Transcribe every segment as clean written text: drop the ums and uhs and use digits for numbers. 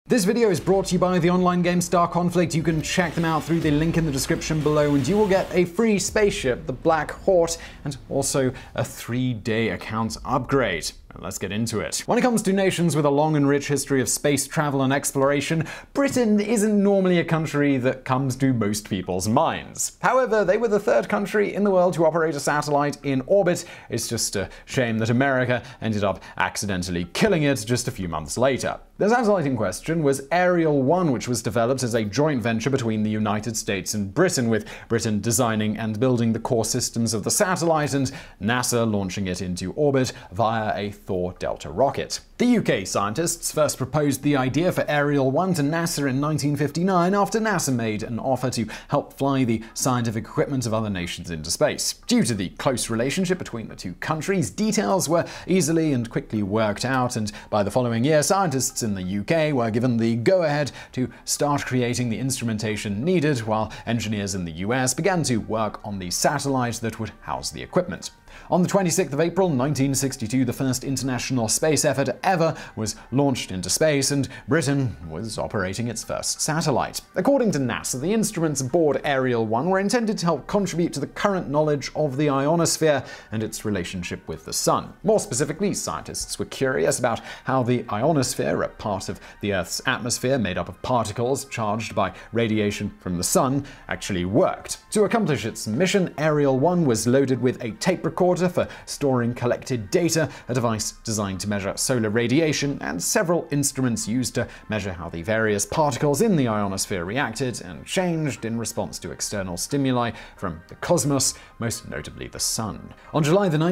This video is brought to you by the online game Star Conflict. You can check them out through the link in the description below, and you will get a free spaceship, the Black Hort, and also a 3-day account upgrade. Let's get into it. When it comes to nations with a long and rich history of space travel and exploration, Britain isn't normally a country that comes to most people's minds. However, they were the third country in the world to operate a satellite in orbit. It's just a shame that America ended up accidentally killing it just a few months later. The satellite in question was Ariel 1, which was developed as a joint venture between the United States and Britain, with Britain designing and building the core systems of the satellite and NASA launching it into orbit via a Thor Delta rocket. The UK scientists first proposed the idea for Ariel 1 to NASA in 1959 after NASA made an offer to help fly the scientific equipment of other nations into space. Due to the close relationship between the two countries, details were easily and quickly worked out, and by the following year, scientists in the UK were given the go-ahead to start creating the instrumentation needed, while engineers in the US began to work on the satellite that would house the equipment. On the 26th of April 1962, the first international space effort ever was launched into space, and Britain was operating its first satellite. According to NASA, the instruments aboard Ariel 1 were intended to help contribute to the current knowledge of the ionosphere and its relationship with the Sun. More specifically, scientists were curious about how the ionosphere, a part of the Earth's atmosphere made up of particles charged by radiation from the Sun, actually worked. To accomplish its mission, Ariel 1 was loaded with a tape recorder for storing collected data, a device designed to measure solar radiation, and several instruments used to measure how the various particles in the ionosphere reacted and changed in response to external stimuli from the cosmos, most notably the Sun. On July 9,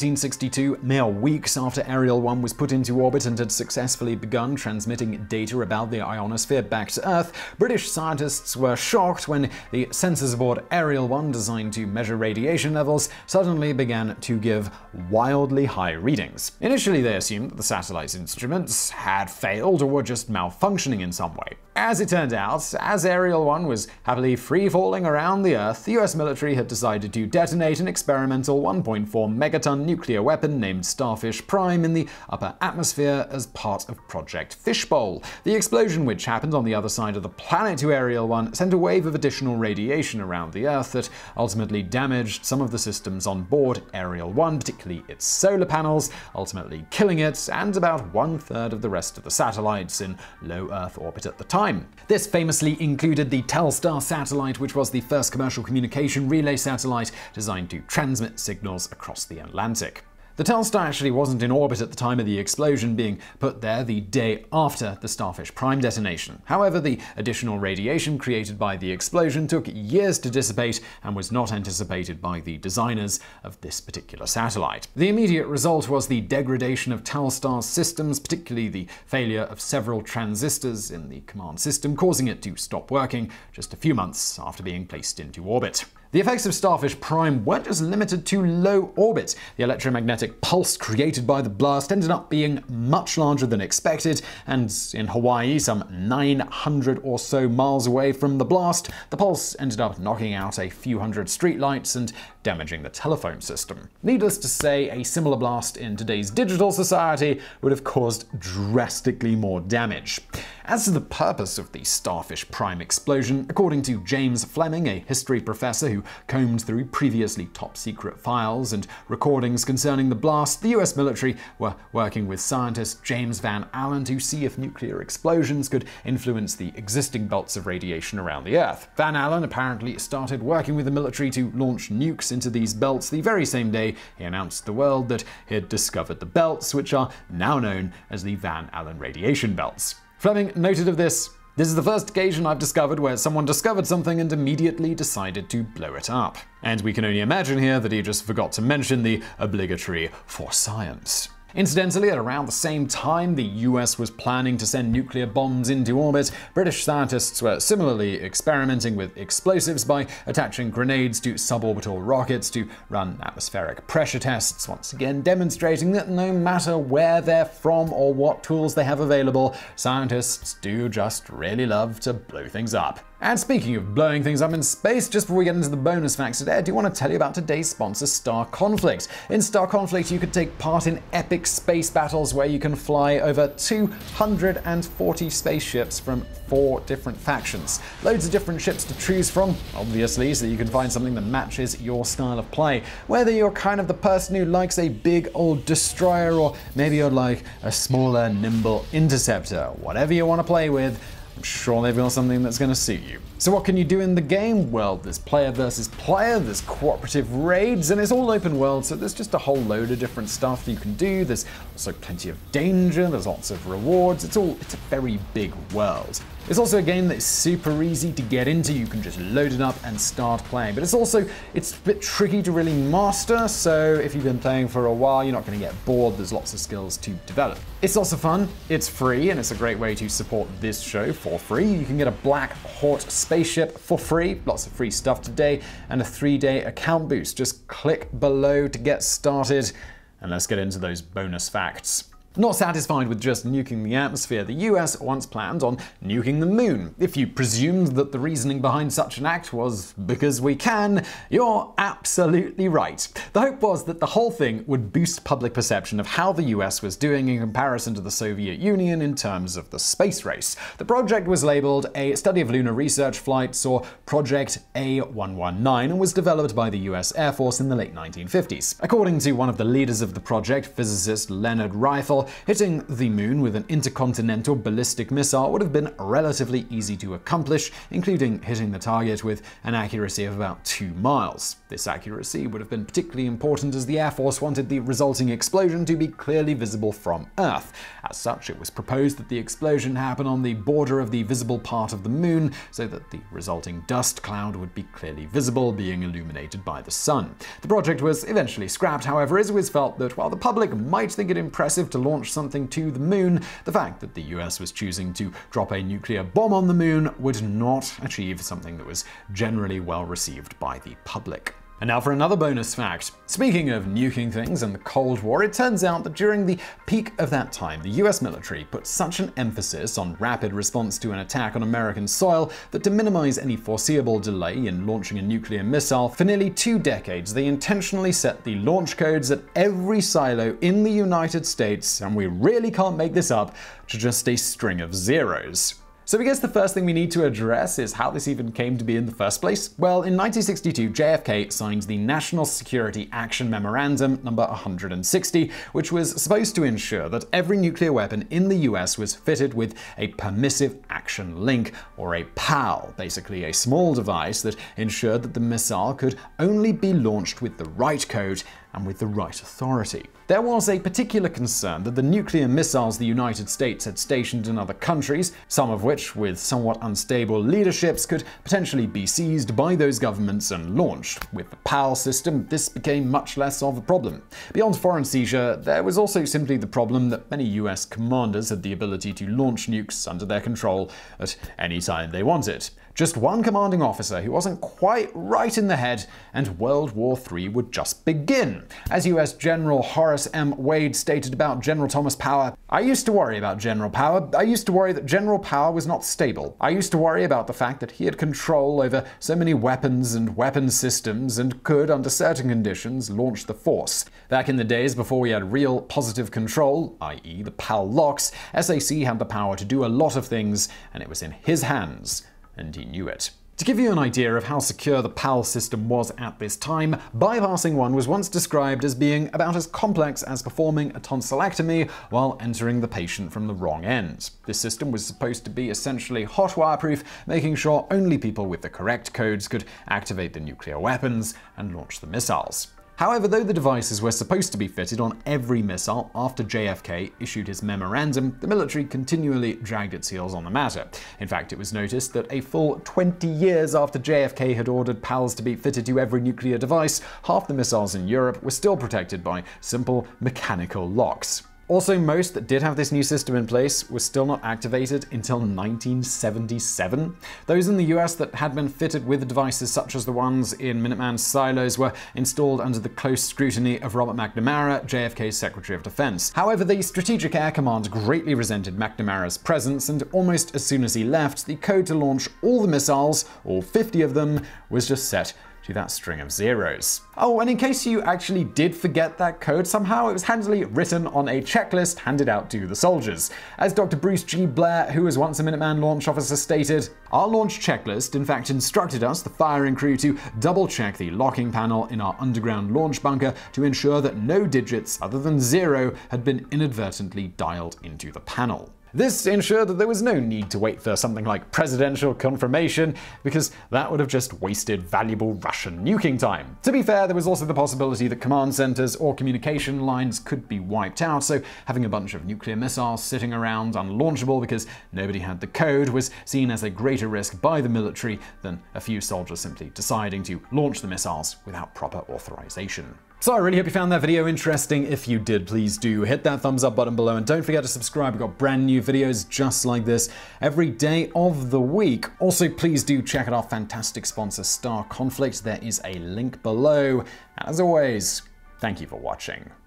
1962, mere weeks after Ariel 1 was put into orbit and had successfully begun transmitting data about the ionosphere back to Earth, British scientists were shocked when the sensors aboard Ariel 1, designed to measure radiation levels, suddenly began to give wildly high readings. Initially, they assumed that the satellite's instruments had failed or were just malfunctioning in some way. As it turned out, as Ariel 1 was happily free-falling around the Earth, the US military had decided to detonate an experimental 1.4 megaton nuclear weapon named Starfish Prime in the upper atmosphere as part of Project Fishbowl. The explosion, which happened on the other side of the planet to Ariel 1, sent a wave of additional radiation around the Earth that ultimately damaged some of the systems on board Ariel 1, particularly its solar panels, ultimately killing it and about 1/3 of the rest of the satellites in low Earth orbit at the time. This famously included the Telstar Satellite, which was the first commercial communication relay satellite designed to transmit signals across the Atlantic. The Telstar actually wasn't in orbit at the time of the explosion, being put there the day after the Starfish Prime detonation. However, the additional radiation created by the explosion took years to dissipate and was not anticipated by the designers of this particular satellite. The immediate result was the degradation of Telstar's systems, particularly the failure of several transistors in the command system, causing it to stop working just a few months after being placed into orbit. The effects of Starfish Prime weren't just limited to low orbit. The electromagnetic pulse created by the blast ended up being much larger than expected, and in Hawaii, some 900 or so miles away from the blast, the pulse ended up knocking out a few hundred streetlights and damaging the telephone system. Needless to say, a similar blast in today's digital society would have caused drastically more damage. As to the purpose of the Starfish Prime explosion, according to James Fleming, a history professor who combed through previously top-secret files and recordings concerning the blast, the US military were working with scientist James Van Allen to see if nuclear explosions could influence the existing belts of radiation around the Earth. Van Allen apparently started working with the military to launch nukes into these belts the very same day he announced to the world that he had discovered the belts, which are now known as the Van Allen radiation belts. Fleming noted of this, "This is the first occasion I've discovered where someone discovered something and immediately decided to blow it up." And we can only imagine here that he just forgot to mention the obligatory "for science." Incidentally, at around the same time the US was planning to send nuclear bombs into orbit, British scientists were similarly experimenting with explosives by attaching grenades to suborbital rockets to run atmospheric pressure tests, once again demonstrating that no matter where they're from or what tools they have available, scientists do just really love to blow things up. And speaking of blowing things up in space, just before we get into the bonus facts today, I do want to tell you about today's sponsor, Star Conflict. In Star Conflict, you could take part in epic epic space battles where you can fly over 240 spaceships from 4 different factions. Loads of different ships to choose from, obviously, so you can find something that matches your style of play. Whether you're kind of the person who likes a big old destroyer, or maybe you're like a smaller, nimble interceptor, whatever you want to play with, I'm sure they've got something that's going to suit you. So what can you do in the game? Well, there's player versus player, there's cooperative raids, and it's all open world, so there's just a whole load of different stuff that you can do. There's also plenty of danger, there's lots of rewards. It's a very big world. It's also a game that's super easy to get into. You can just load it up and start playing. But it's a bit tricky to really master, so if you've been playing for a while, you're not going to get bored. There's lots of skills to develop. It's lots of fun, it's free, and it's a great way to support this show for free. You can get a Black Hawk spaceship for free, lots of free stuff today, and a 3-day account boost. Just click below to get started, and let's get into those bonus facts. Not satisfied with just nuking the atmosphere, the US once planned on nuking the moon. If you presumed that the reasoning behind such an act was because we can, you're absolutely right. The hope was that the whole thing would boost public perception of how the US was doing in comparison to the Soviet Union in terms of the space race. The project was labeled a Study of Lunar Research Flights, or Project A119, and was developed by the US Air Force in the late 1950s. According to one of the leaders of the project, physicist Leonard Rifle, hitting the moon with an intercontinental ballistic missile would have been relatively easy to accomplish, including hitting the target with an accuracy of about 2 miles. This accuracy would have been particularly important as the Air Force wanted the resulting explosion to be clearly visible from Earth. As such, it was proposed that the explosion happen on the border of the visible part of the moon, so that the resulting dust cloud would be clearly visible, being illuminated by the sun. The project was eventually scrapped, however, as it was felt that while the public might think it impressive to launch something to the moon, the fact that the US was choosing to drop a nuclear bomb on the moon would not achieve something that was generally well received by the public. And now for another bonus fact. Speaking of nuking things and the Cold War, it turns out that during the peak of that time, the US military put such an emphasis on rapid response to an attack on American soil that to minimize any foreseeable delay in launching a nuclear missile, for nearly 2 decades they intentionally set the launch codes at every silo in the United States, and we really can't make this up, to just a string of zeros. So I guess the first thing we need to address is how this even came to be in the first place. Well, in 1962, JFK signed the National Security Action Memorandum No. 160, which was supposed to ensure that every nuclear weapon in the US was fitted with a Permissive Action Link, or a PAL, basically a small device that ensured that the missile could only be launched with the right code and with the right authority. There was a particular concern that the nuclear missiles the United States had stationed in other countries, some of which with somewhat unstable leaderships, could potentially be seized by those governments and launched. With the PAL system, this became much less of a problem. Beyond foreign seizure, there was also simply the problem that many US commanders had the ability to launch nukes under their control at any time they wanted. Just one commanding officer who wasn't quite right in the head, and World War III would just begin. As US General Horace M. Wade stated about General Thomas Power, "I used to worry about General Power. I used to worry that General Power was not stable. I used to worry about the fact that he had control over so many weapons and weapon systems and could, under certain conditions, launch the force. Back in the days before we had real positive control, i.e. the PAL locks, SAC had the power to do a lot of things, and it was in his hands. And he knew it." To give you an idea of how secure the PAL system was at this time, bypassing one was once described as being about as complex as performing a tonsillectomy while entering the patient from the wrong end. This system was supposed to be essentially hot wire-proof, making sure only people with the correct codes could activate the nuclear weapons and launch the missiles. However, though the devices were supposed to be fitted on every missile after JFK issued his memorandum, the military continually dragged its heels on the matter. In fact, it was noticed that a full 20 years after JFK had ordered PALs to be fitted to every nuclear device, half the missiles in Europe were still protected by simple mechanical locks. Also, most that did have this new system in place were still not activated until 1977. Those in the US that had been fitted with devices such as the ones in Minuteman's silos were installed under the close scrutiny of Robert McNamara, JFK's Secretary of Defense. However, the Strategic Air Command greatly resented McNamara's presence, and almost as soon as he left, the code to launch all the missiles, all 50 of them, was just set to that string of zeros. Oh, and in case you actually did forget that code, somehow it was handily written on a checklist handed out to the soldiers. As Dr. Bruce G. Blair, who was once a Minuteman launch officer, stated, "Our launch checklist in fact instructed us, the firing crew, to double-check the locking panel in our underground launch bunker to ensure that no digits other than 0 had been inadvertently dialed into the panel." This ensured that there was no need to wait for something like presidential confirmation, because that would have just wasted valuable Russian nuking time. To be fair, there was also the possibility that command centers or communication lines could be wiped out, so having a bunch of nuclear missiles sitting around unlaunchable because nobody had the code was seen as a greater risk by the military than a few soldiers simply deciding to launch the missiles without proper authorization. So I really hope you found that video interesting. If you did, please do hit that thumbs up button below and don't forget to subscribe. We've got brand new videos just like this every day of the week. Also, please do check out our fantastic sponsor, Star Conflict. There is a link below. As always, thank you for watching.